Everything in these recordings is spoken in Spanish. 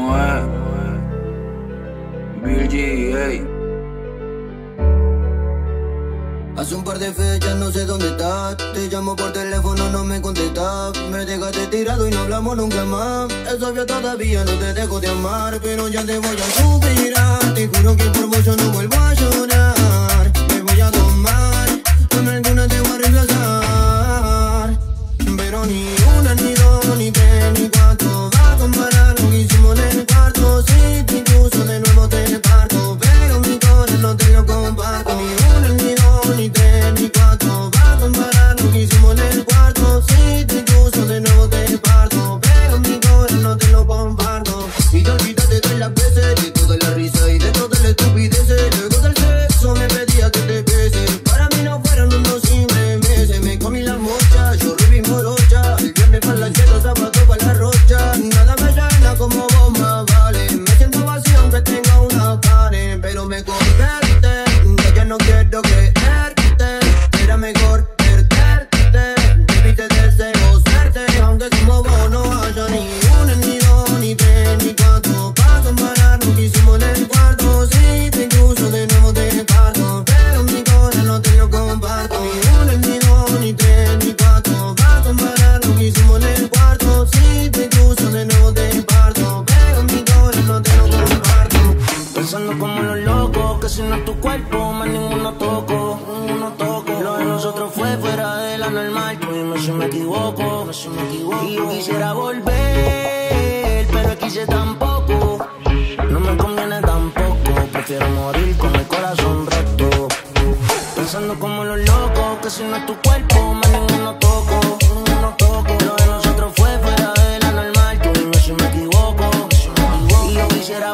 ¿Cómo es? Bill G, ey. Hace un par de fechas no sé dónde estás. Te llamo por teléfono, no me contestas. Me dejaste tirado y no hablamos nunca más. Es obvio, todavía no te dejo de amar, pero ya te voy a superar. Te juro que por mucho no vuelvo a llorar. Me voy a tomar, con alguna te voy a reemplazar. Pero ni una, ni dos, ni tres, ni cuatro va a comparar lo que hicimos en el cuarto. Si te incluso de nuevo te parto, pero mi corazón no te lo comparto. Ni una, ni dos, ni tres, ni cuatro va a comparar lo que hicimos en el cuarto. Si te incluso de nuevo te parto, pero mi corazón no te lo comparto. Y te olvidaste de las veces, de toda la risa y de toda la estupidez. Luego del sexo me pedía que te bese. Para mí no fueron unos simples meses. Me comí la mocha, yo reví morocha. El viernes para la cheta, sábado para la rocha. Nada me llena como vos más vale. Me siento vacío aunque tenga una pared, pero me converte, que ya no quiero creerte. Era mejor perderte. Debiste deseo serte, aunque como vos no haya ni una, ni dos, ni tres, ni cuatro para comparar lo que hicimos en el cuarto. Si te incluso de nuevo te parto, pero mi corazón no te lo comparto. Ni una, ni dos, ni tres, ni cuatro para comparar lo que hicimos en el cuarto. Si te incluso de nuevo te parto, pero mi corazón no te lo comparto. Pensando como los locos, que si no es tu cuerpo, más ninguno toco, Lo de nosotros fue fuera de la normal. Tú dime si me equivoco, Y yo quisiera volver, pero quise tampoco. No me conviene tampoco, prefiero morir con el corazón roto. Pensando como los locos, que si no es tu cuerpo, más ninguno toco, Lo de nosotros fue fuera de la normal. Tú dime si me equivoco, Y yo quisiera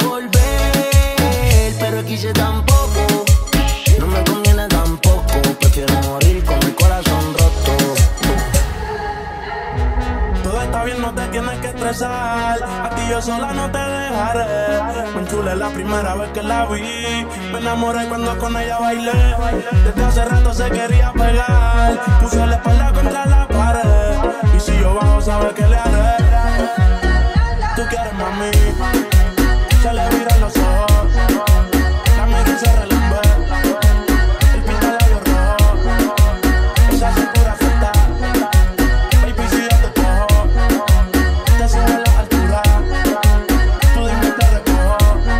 volver, pero quise tampoco. No me conviene tampoco, prefiero morir con el corazón roto. Todo está bien, no te tienes que estresar. A ti yo sola no te dejaré. Me enchulé la primera vez que la vi. Me enamoré cuando con ella bailé. Desde hace rato se quería pegar. Puse la espalda contra la pared. Y si yo bajo, sabes que le haré. Tú quieres, mami. Se le viran los ojos. La miro y se relambe. El pinta labios rojo. Esa cintura suelta. Baby, si yo te cojo, te subo a la altura. Tú dime y te recojo.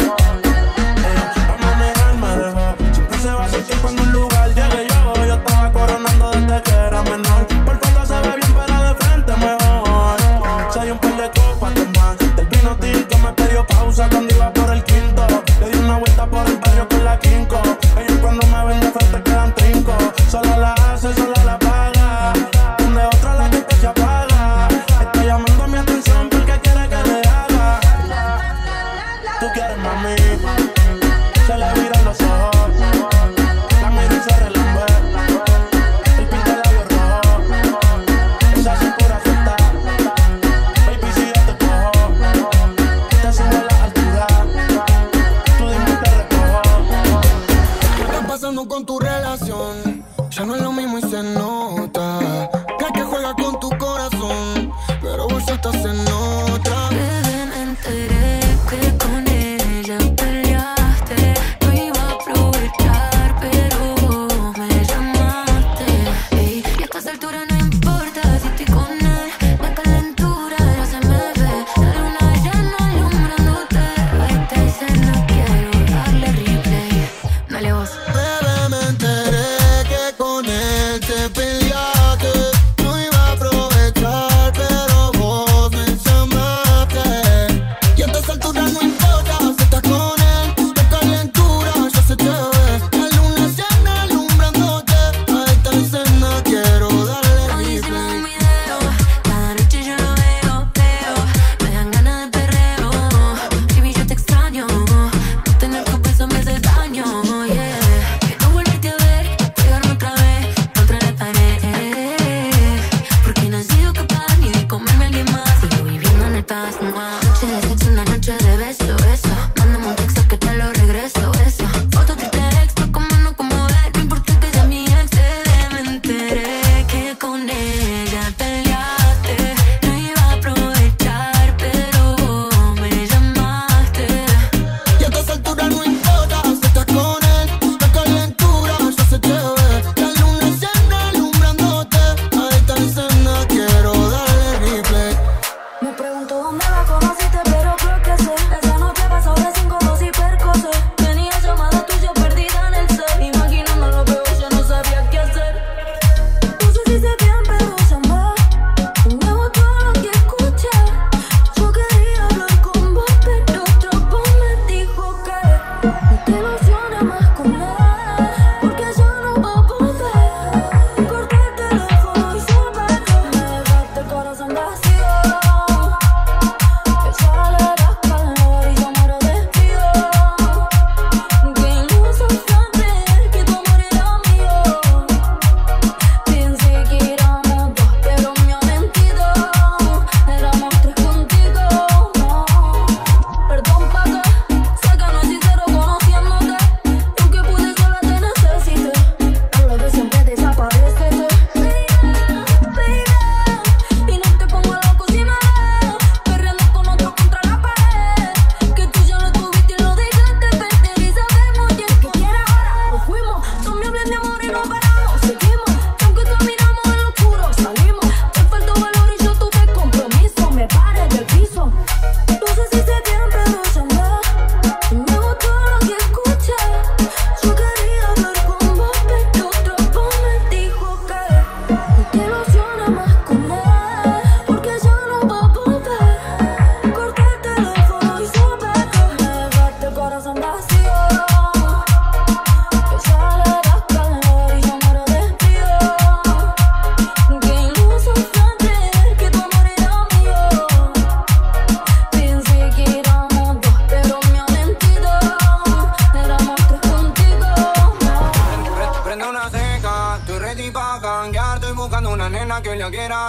A manejar me dejó. Siempre se va a sentir cuando un lugar llegue yo. Yo estaba coronando desde que era menor. Por foto se ve bien, pero de frente mejor. Se dio un par de copas de más. Del vino tinto me pidió pausa cuando iba por el quinto. Le di una vuelta por el barrio con la quinco. Ellos cuando me ven de frente quedan trinco. Sola la hace, sola la paga. Donde otra la gente se apaga. Está llamando mi atención porque quiere que le haga. Tú quieres, mami. Se le viran los ojos. La miro y se relambe. El pinta labios rojo. Esa cintura suelta. Baby, si yo te cojo, te subo a la altura. Tú dime y te recojo. ¿Qué está pasando con tu relación? Ya no es lo mismo y se nota. Crees que juega con tu corazón, pero vos ya estás en otra. Bebé, me enteré que con ella peleaste. No iba a aprovechar, pero vos me llamaste. Ey, y a estas alturas no importa si estoy con él. La calentura ya se me ve. La luna llena alumbrándote. Esta escena quiero darle replay. Dale vos. Bebé, me enteré que con él te peleaste. No iba a aprovechar, pero vos me llamaste.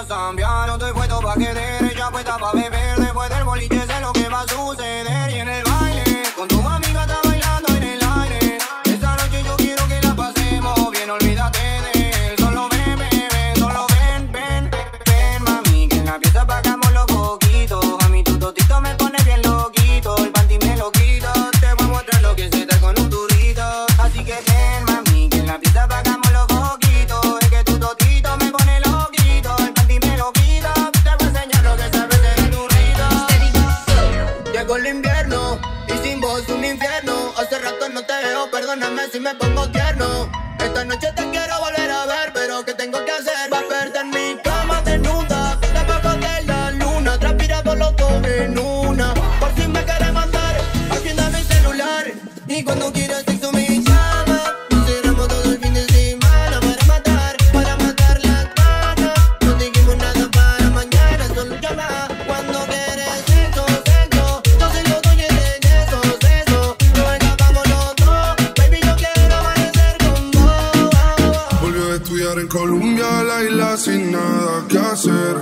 vas a cambiar. No estoy puesto pa' querer, ella puesta pa' beber. Después del boliche sé lo que va a suceder. Y en el baile, con tu amiga está bailando en el aire. Esta noche yo quiero que la pasemos bien, olvídate de él. Solo ven, ven, solo ven, ven, ven, mami. Que en la fiesta pagamos los poquitos. A mí tu totito me pone bien loquito. El panty me lo quito, te voy a mostrar lo que se da con un turito. Así que ven, mami, que en la fiesta pagamos los poquitos. Es que tu totito me pone loquito. El panty me lo quito, te voy a enseñar lo que sabes de turrito. Llegó el invierno y sin vos un infierno. Hace rato no te veo, perdóname si me pongo tierno. Esta noche te quiero volver a ver, pero ¿qué tengo que hacer? Va a perder mi cama desnuda, debajo de la luna, transpirado los dos en una. Por si me quieres mandar, haciendo mi celular. Y cuando quieras sexo me llama. Nos cerramos todo el fin de semana para matar las ganas. No dijimos nada para mañana, solo llama. Cuando quieres sexo, sexo, yo se lo doy en eso, eso. No escapamos los dos, baby, yo quiero amanecer con vos. Volvió a estudiar en Colombia, la isla sin nada que hacer.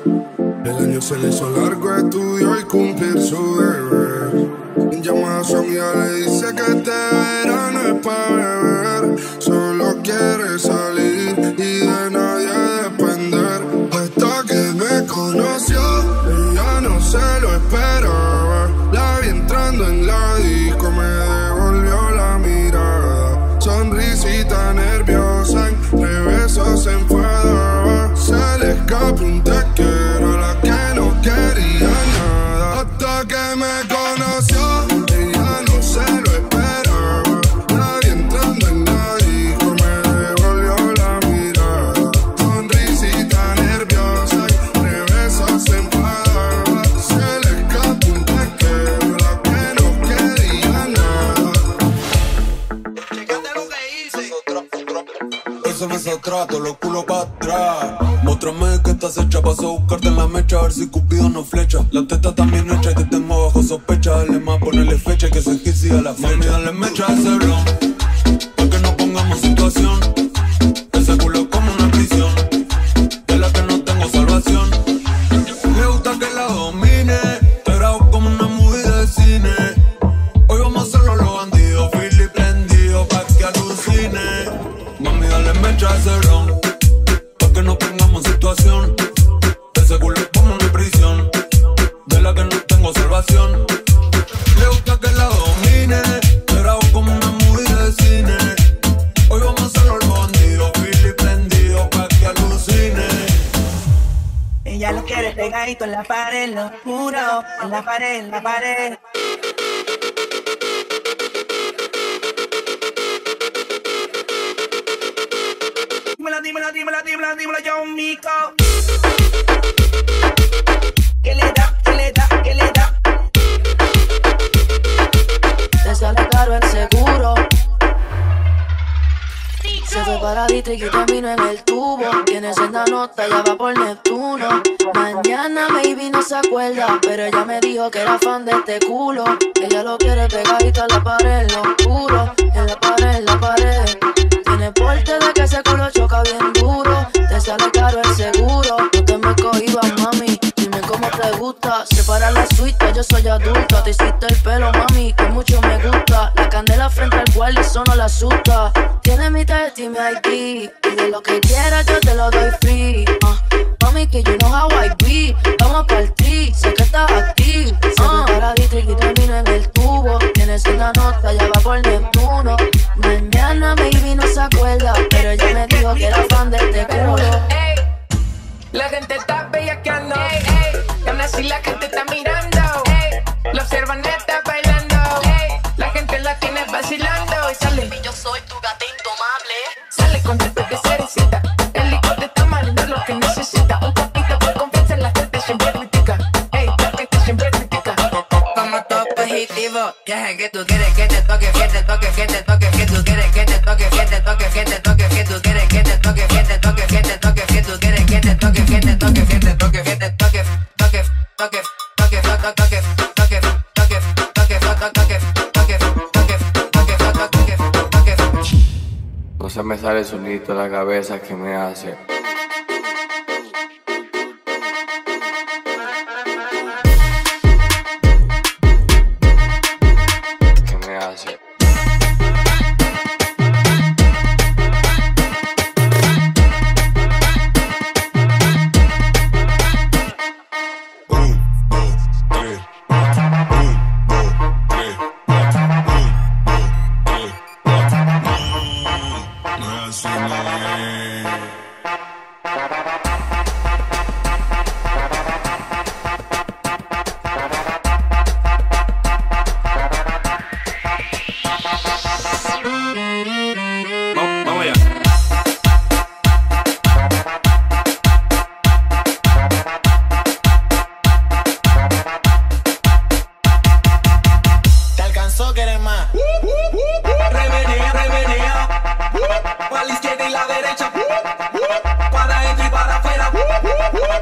El año se le hizo largo, estudió y cumplir su deber. Llama a su amiga, le dice que este verano es para beber. Solo quiere salir y de nadie depender. Hasta que me conoció, ella no se lo esperaba. La vi entrando en la disco, me devolvió la mirada. Sonrisita nerviosa, entre besos se enfadaba. Se le escapó un te quiero, a la que no quería nada. Hasta que me conoció, ella no se lo esperaba. La vi entrando en la disco, me devolvió la mirada. Sonrisita nerviosa, entre besos se enfadaba. Se le escapó un te quiero, a la que no quería nada. Chécate lo que hice. Eso no es atrato, los culos pa' atrás. Muéstrame que estás hecha, paso a buscarte en la mecha. A ver si Cupido no flecha. La teta también hecha y te tengo bajo sospecha. Dale más, ponerle fecha que se quise a la fecha. Mami, dale mecha a ese blon, pa' que no pongamos situación. Ese culo es como una prisión, de la que no tengo salvación. Le gusta que la domine, te grabo como una movie de cine. Hoy vamos a hacerlo los bandidos, Philly prendido pa' que alucine. Mami, dale mecha a ese blon, pa' que no pongamos situación. Ese culo es como una prisión, de la que no tengo salvación. Le gusta que la domine, te grabo como una movie de cine. Hoy vamos a hacerlo los bandidos, Philly prendido pa' que alucine. Ella lo quiere pegadito en la pared, lo juro, en la pared, en la pared. Dímela, yo, mico. ¿Qué le da? ¿Qué le da? ¿Qué le da? Te sale caro el seguro. Se fue paradito y camino en el tubo. Tiene senda nota, ya va por Neptuno. Mañana maybe no se acuerda, pero ella me dijo que era fan de este culo. Ella lo quiere pegadito a la pared, lo juro. En la pared, en la pared. Tiene porte de que ese culo choca bien duro. Te sale caro el seguro. No te me cohibas, mami. Dime cómo te gusta. Separa la suite, yo soy adulta. Te hiciste el pelo, mami, que mucho me gusta. La candela frente al cual eso no la asusta. Tiene mi test y mi ID. Y de lo que quieras yo te lo doy free. Mami, que you know how I be. Vamos pa'l tri, sé que estás active. Se ve paradito y termino en el tubo. Tienes una nota, ya va por Neptuno. Mañana maybe no se acuerda, pero ella me dijo que era fan de este culo. La gente está bellaqueando, y aún así la gente está mirando. Lo observan, está bailando. La gente la tiene vacilando. Y sale, Yo soy tu gata indomable. sale con tu de cerecita. El licor de tamarindo es lo que necesita. Un poquito de confianza, la gente siempre critica. La gente siempre critica. Como todo positivo, ya es que tú quieres que te toque, que te toque, que te toque, que tú quieres que te toque, que te toque, que te toque, que tú quieres que te toque, que te toque, que te toque, que tú quieres que te toque, que te toque, que te toque, que te toque, toque, toque, toque, toque, toque, toque, toque, toque, toque, toque, toque, toque. No se me sale el sonito de la cabeza que me hace.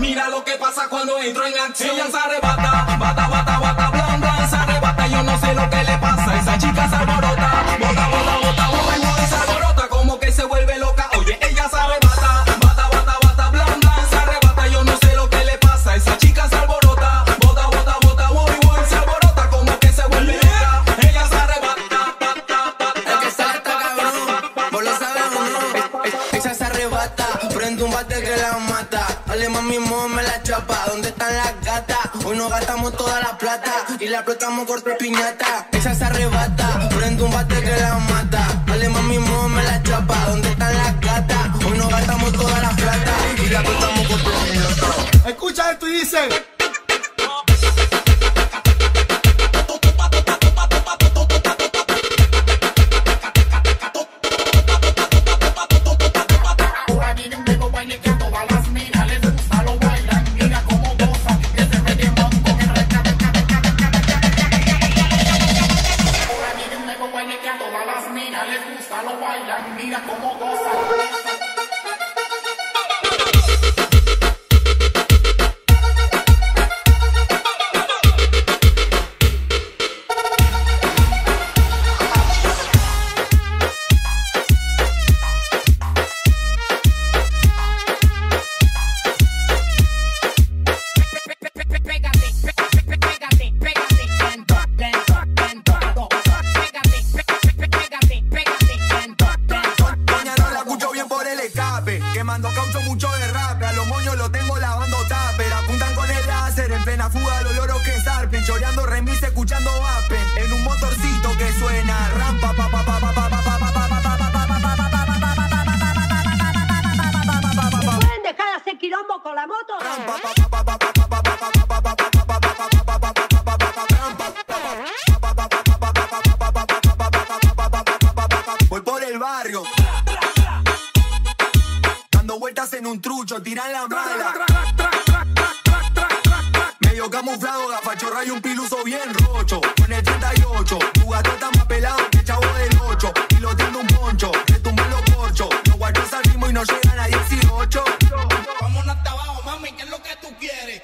Mira lo que pasa cuando entro en acción. Ella se arrebata, bata, bata, bata, blonda, se arrebata, yo no sé lo que le pasa. Esa chica se alborota, bota, bota, bota, bota, se alborota como que se vuelve loca. Oye, ella se arrebata, bata, bata, bata, blonda, se arrebata, yo no sé lo que le pasa. Esa chica se alborota, bota, bota, bota, se alborota como que se vuelve loca. Ella se arrebata, es que está cabrón, vos lo sabes o no. Ella se arrebata, prende un bate que la mata. Dale mami, me la chapa. ¿Dónde están las gatas? Hoy nos gastamos toda la plata y la explotamos corte piñata. Ella se arrebata, prende un bate que la mata. Dale mami, me la chapa. ¿Dónde están las gatas? Hoy nos gastamos toda la plata y la explotamos corte piñata. Escucha esto y dice. Quemando caucho mucho de rap, a los moños lo tengo lavando tupper. Apuntan con el láser, en plena fuga los loros que zarpen. Choreando remis, escuchando Appen. En un motorcito que suena rampa, pa pa pa pa pa pa pa pa pa pa. ¿Pueden dejar de hacer quilombo con la moto? Voy por el barrio, vueltas en un trucho, tiran la mala. Medio camuflado, gafachorra y un piluso bien rocho. Con el 38, tu gato está más pelado que el chavo del 8. Y lo tiene un poncho, le tumban los corchos. Los guachos al ritmo y no llegan a 18. Vámonos hasta abajo, mami, ¿qué es lo que tú quieres?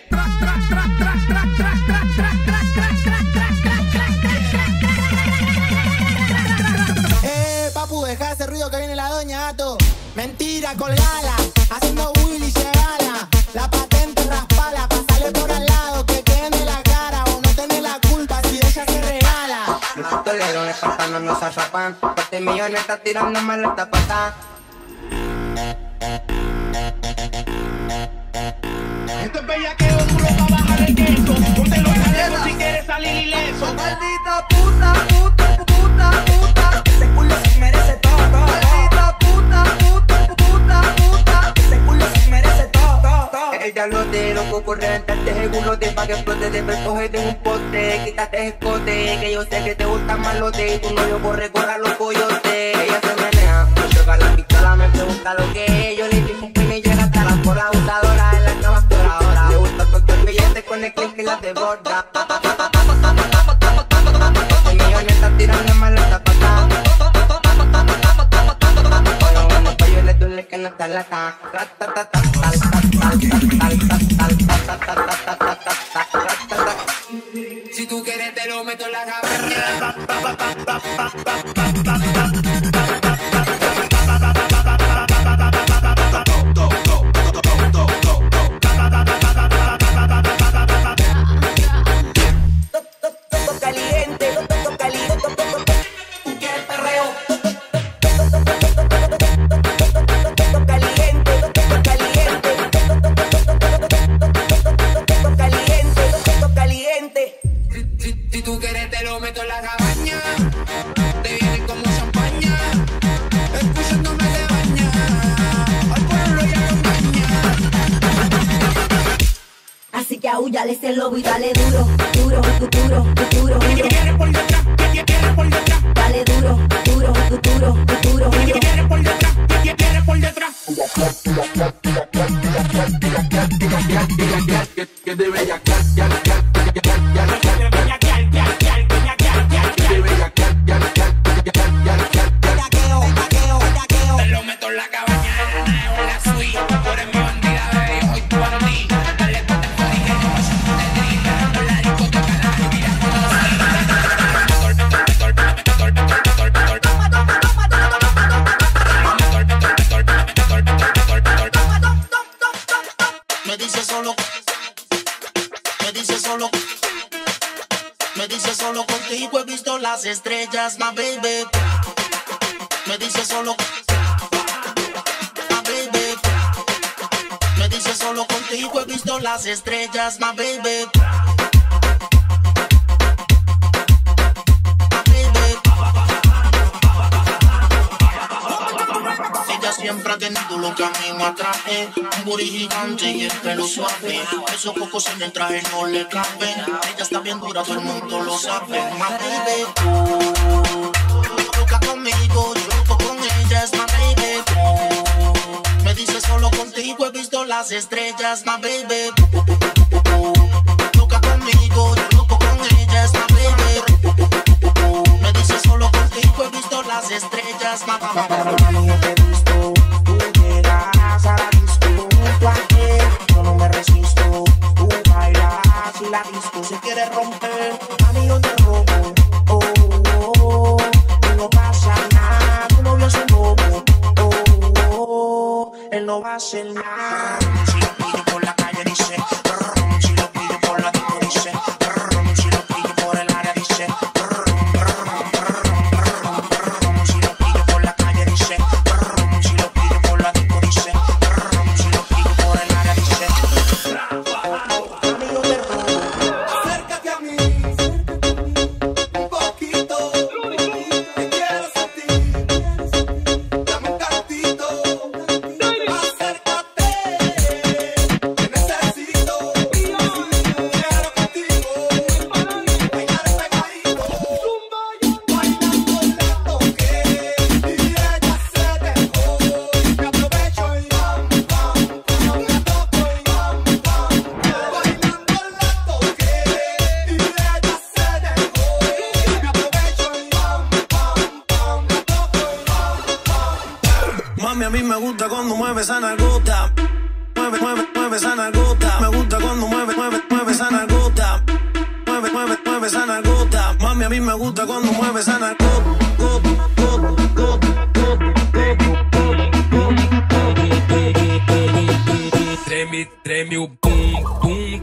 Papu, deja ese ruido que viene la doña Gato. Mentira, colgala, haciendo Willy, llegala. La patente raspala, pasale por al lado, que tiene la cara o no tenés la culpa si ella se regala. Los pistoleros espantanos nos arrapan, 7 millones está tirando mal esta pata. Esto es bellaqueo duro pa' bajar el queso. Ponte los chalecos si quieres salir ileso. Maldita puta, puta, puta, puta. Ese culo se merece todo. Maldita puta, puta, puta, puta. Ese culo se merece todo. El diablote, loco, corriente, este es el culote pa' que explote. Te cógete un poste, quítate el escote. Que yo sé que te gusta malote y tu novio corre a los coyotes. Ella se menea, me choca la pistola, me pregunta lo que es. Yo le digo que me llega hasta la cola usadora en la cama por ahora. Le gusta cualquier billete con el clip que la desborda. Millones está tirando mal esta patada. Bueno, pa' yo le duele que no está la ta. Si tú quieres te lo meto en la cabaña. Dale ese lobo y dale duro, duro, duro, duro, duro. Viene por detrás, viene por detrás. Dale duro, duro, duro, duro. Viene por detrás, viene por detrás. Que de bella, te lo meto en la cabaña, en la suite. Tú eres mi bandida, baby, hoy tú para mí. Me dice solo contigo he visto las estrellas, my baby. Me dice solo, my baby. Me dice solo contigo he visto las estrellas, my baby. Siempre ha tenido lo que a mí me atrae. Un booty gigante y el pelo suave. Esos cocos en el traje no le caben. Ella está bien dura, todo el mundo lo sabe. My baby, loca conmigo, yo loco con ella, es my baby. Me dice solo contigo he visto las estrellas, my baby. Loca conmigo, yo loco con ella, es my baby. Me dice solo contigo he visto las estrellas, my baby. Yo no me resisto, tú bailas y la disco se quiere romper. A mí yo te robo, oh, oh, oh, y no pasa nada. Tu novio es un bobo, oh, oh, él no va a hacer nada. Si lo pillo por la calle dice, si lo pillo por la disco dice, si lo pillo por el área dice, si lo pillo por la calle dice, si lo pillo por la disco dice. Mami, a mí me gusta cuando mueve esa nalgota. Mueve esa nalgota. Me gusta cuando mueve esa nalgota. Mueve esa nalgota. Mami, a mí me gusta cuando mueve esa nalgota. Treme o bum, bum.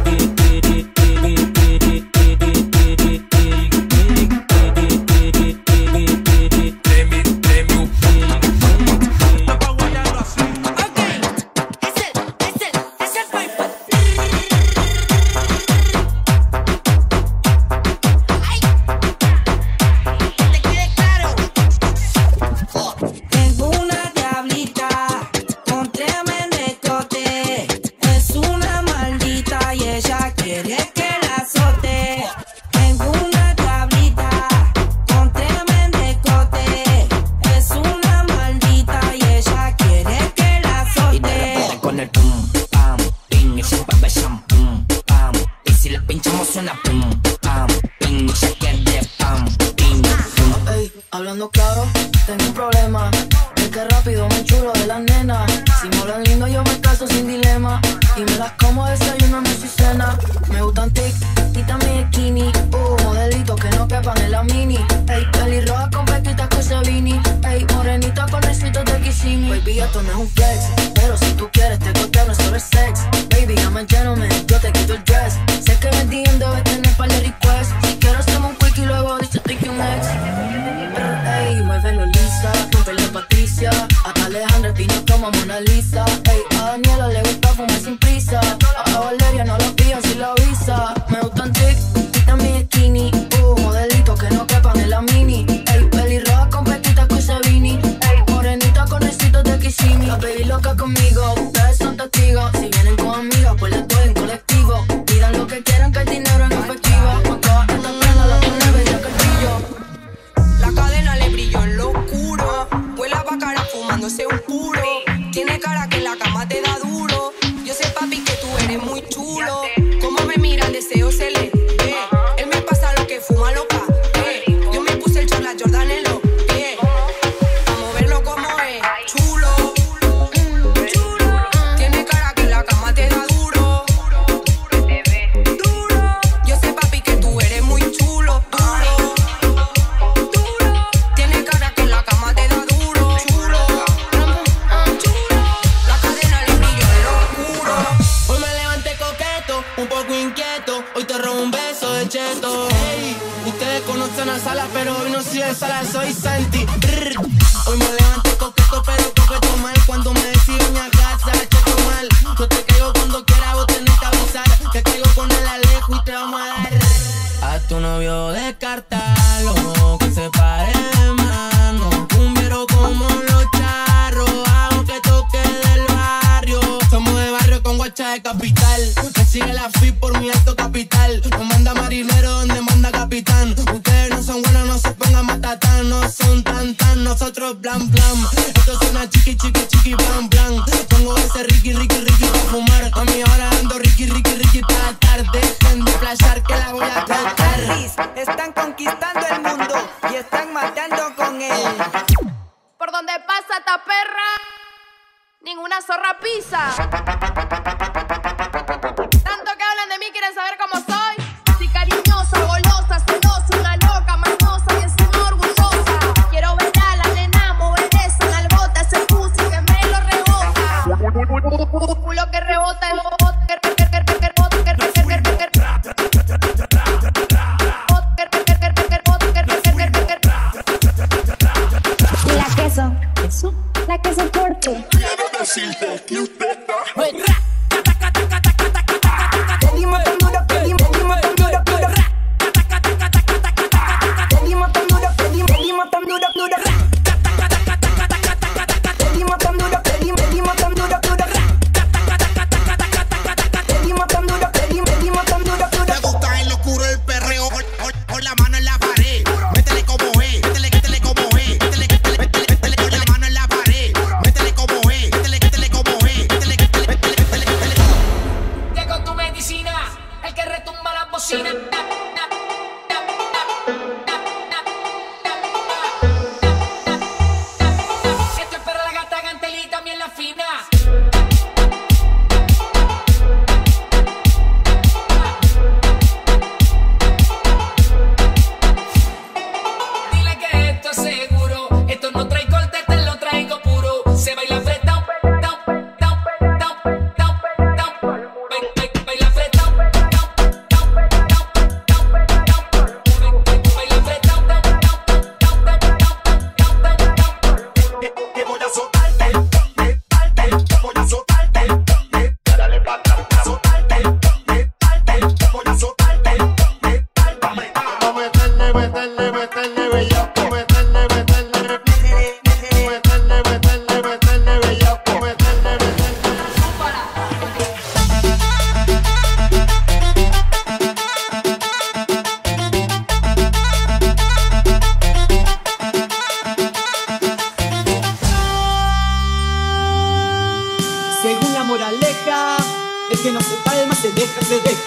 Hablando claro, tengo un problema. Es que rápido me chulo de las nenas. Si me hablan lindo yo me caso sin dilema. Y me las como desayuno, no soy cena. Me gustan tic y también skinny. Modelitos que no quepan en la mini. Ey, pelirroja con pequitas que se vini. Ey, morenita con recitos de Kissimmee. Baby, esto no es un flex, pero si tú quieres te costeo, no es sobre sex. Baby, I'm a gentleman, yo te quito el dress. Sé que en DM debes tener par de requests. Si quiero hacemos un quick y luego dice take un ex. Ey, muévelo lisa, rompele Patricia. A Alejandra Pino como Mona Lisa. Ey, a Daniela le gusta fumar sin prisa. A Valeria no la pillan si la avisa. Me gustan tic y también skinny. Modelitos que no quepan en la mini. Ey, pelirroja con pequitas que se vini. Ey, morenita con recitos de Kissimmee. La baby loca conmigo, ustedes son testigos. Si vienen con amigas, pues les doy en colectivo. una sala, pero hoy no soy de sala, soy Santi. Hoy me levanté coqueto, pero coqueto mal. Cuando me deciden a casa, checo mal. Yo te caigo cuando quiera, vos tenés que avisar. Te caigo con el Alejo y te vamos a dar. A tu novio descartalo, que se pare de mano. Cumbiero como los charros, hago que toque del barrio. Somos de barrio con guacha de capital. Me sigue la FIP por mi alto capital. No manda marinero donde manda capitán. Ustedes no son buenos, no se pongan matatán. No son tan tan, nosotros blan blan. Esto es una chiqui chiqui chiqui blan blan. Pongo ese Ricky Ricky Ricky pa' fumar. A mí ahora ando Ricky Ricky Ricky pa' tarde. Dejen de flashar que la voy a tratar. Están conquistando el mundo y están matando con él. Por donde pasa esta perra, ninguna zorra pisa. Tanto que hablan de mí, quieren saber cómo soy. Soy cariñosa, golosa, celosa, una loca, mañosa y encima orgullosa. Quiero ver a la nena mover esa nalgota, ese pussy que me lo rebota. Culo que rebota el la que soporte. Quiero decirte que usted está. Te dimos tan duro, te dimos tan duro, duro. Te dimos tan duro, te dimos tan duro, duro. Te dimos tan duro, te dimos tan duro, duro. Te dimos tan duro, te dimos tan duro, duro. Te gusta en lo oscuro el perreo, con la mano en la pared. Métele como es, métele como es, métele con la mano en la pared. Métele como es, métele como es, métele. Llegó tu medicina, el que retumba la bocina. Esto es para la gata Gantel y también la fina. Dile que esto es seguro, esto no trae corte, te lo traigo puro. Se baila freta, baila freta, Que voy a soltarte, voy a soltarte, dale pa' atrás, soltarte, voy a soltarte, vamos a meterle bellaco, meterle bellaco, Según la moraleja, el que no se calma se deja, se deja.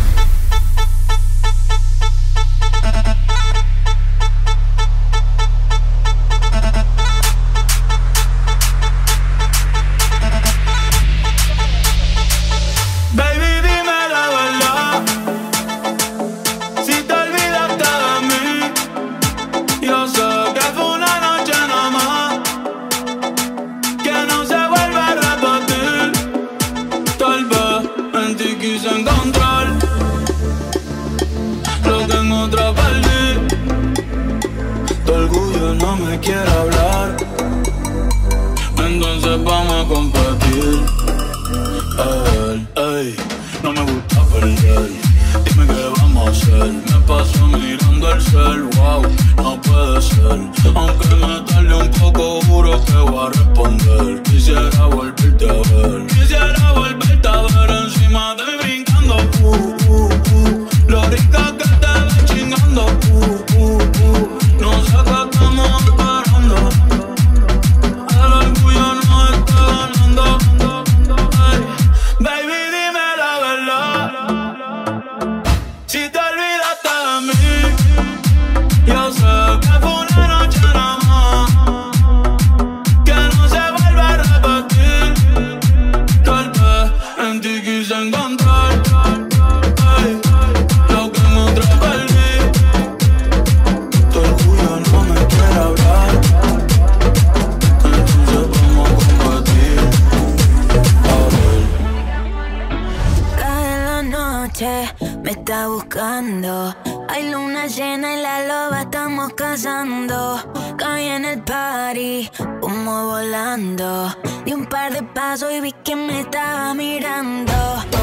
Baby, dime la verdad. Si te olvidaste de mí, yo sé que fue una noche nomás, que no se vuelve a repetir. Tal vez en ti quise encontrar lo que en otra perdí. Tu orgullo no me quiere hablar, entonces vamos a competir. Ey, no me gusta perder. Dime qué vamos a hacer. Me paso mirando el cel, wow, no puede ser. Aunque me tarde un poco, juro que voy a responder. Quisiera volverte a ver. Quisiera volverte a ver encima de mí brincando. Lo rica que te ves chingando. No sé qué estamos esperando. El orgullo no está ganando. Baby, dime la verdad. Si te olvidaste de mí, yo sé que fue una noche nada más, que no se vuelve a repetir. Tal vez en ti quise encontrar lo que en otra perdí. Tu orgullo no me quiere hablar, entonces vamos a combatir. Cada noche me está buscando, Hay luna llena y la loba estamos cazando. Caí en el party, humo volando. Di un par de pasos y vi que me estaba mirando.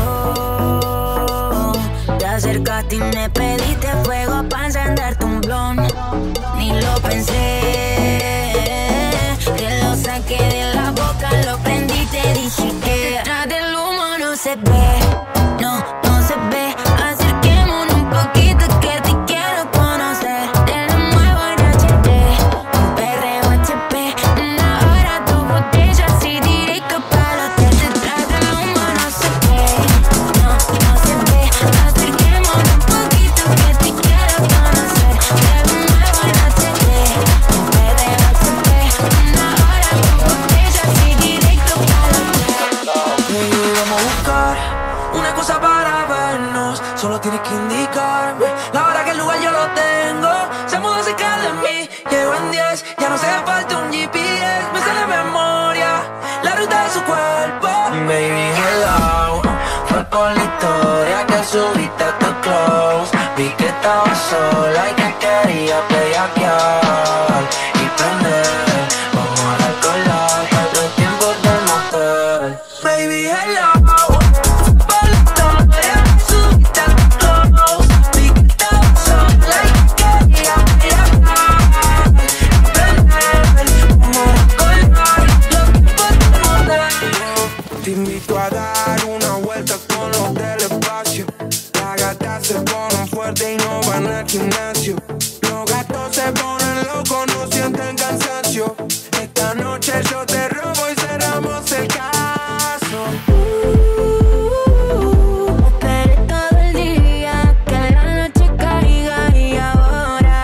Oh, te acercaste y me pediste fuego pa' encenderte un blon. Ni lo pensé, te lo saqué de la boca, lo prendí, te dije que detrás del humo no se ve, no se ve. Acerquémonos un poquito que te quiero conocer. Te lo muevo en HD, un perreo HP. Una hora, 2 botellas y directo para el hotel. Detrás del humo no se ve, no se ve. Acerquémonos un poquito que te quiero conocer. Te lo muevo en HD, un perreo HP. Una hora, 2 botellas y directo para el hotel. Vamos a buscar una cosa para vernos. Solo tienes que indicarme la hora que el lugar yo lo tengo. Se mudó cerca de mí, llego en 10. Ya no se hace falta un GPS. Me sale de memoria la ruta de su cuerpo. Baby, hello, fue por la historia que subiste a tu close. Vi que estaba sola y que quería bellaquear y prender. Vamos a recordar los tiempos del motel. Baby, hello. Te invito a dar una vuelta con los del espacio. Las gatas se ponen fuertes y no van al gimnasio. Los gatos se ponen locos, no sienten cansancio. Esta noche yo te robo y cerramos el caso. Esperé todo el día que la noche caiga y ahora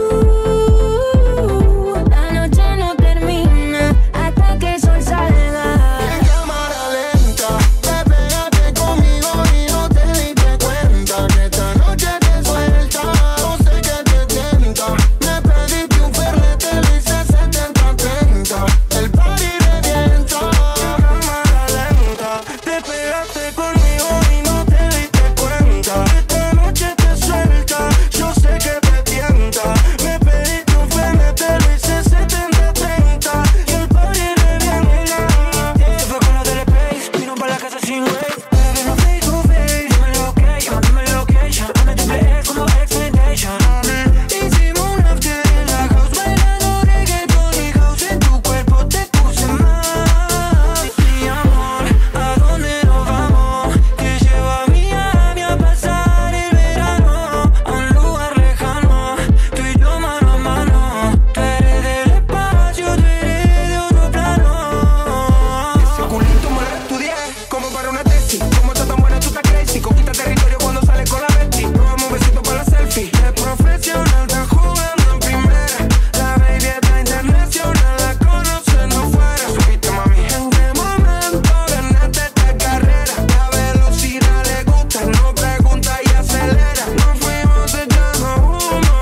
la noche no termina hasta que el sol salga. En cámara lenta, te pegaste conmigo y no te diste cuenta que esta noche te suelta. No sé qué te tienta. Me pediste un fernet, te lo hice 70-30. El party revienta. En cámara lenta, te pegaste conmigo y no te diste cuenta. Esta noche te suelta. Yo sé que te tienta. Me pediste un fernet, te lo hice 70-30. Y el party revienta. Se fue con los del space, vino pa' la casa sin wait. Para vernos face to face. Dime lo que, llámame la location. Anda triple E como Expedition. Hicimos un after en la house, bailando reggaeton y house. En tu cuerpo te puse mal. Mi amor, ¿a dónde nos vamos? Que llevo a Miami a pasar el verano. A un lugar lejano, tú y yo mano a mano. Tú eres del espacio, tú eres de otro plano. Ese culito me lo estudié como para una tesis. Como está tan buena, tú estás crazy. Conquista territorio cuando sales con la Betty. Probamos un besito para la selfie. Es profesional, está jugando en primera. La baby está internacional, la conocen afuera. Supiste, mami, en qué momento ganaste esta carrera. La velocidad le gusta, no pregunta y acelera. Nos fuimos echando humo.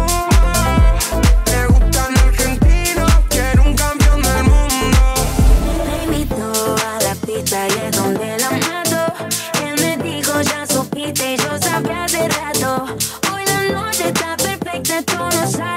Le gustan argentinos, quiere un campeón del mundo. Me invitó a la pista y es donde la mato. Él me dijo ya supiste y yo sabía hace rato. Hoy la noche está perfecta, esto no sale.